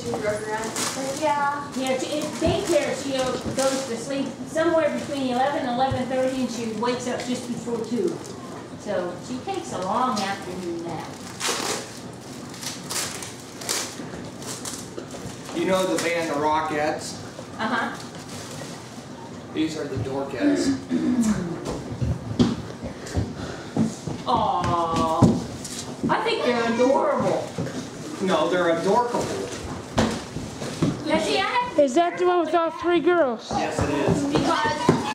Yeah. Yeah, in daycare, she goes to sleep somewhere between 11 and 11:30, and she wakes up just before 2. So she takes a long afternoon nap. You know the band, the Rockettes? Uh-huh. These are the Dorkettes. Aww. I think they're adorable. No, they're adorkable. Now, see, Is that the one with all 3 girls? Yes, it is. because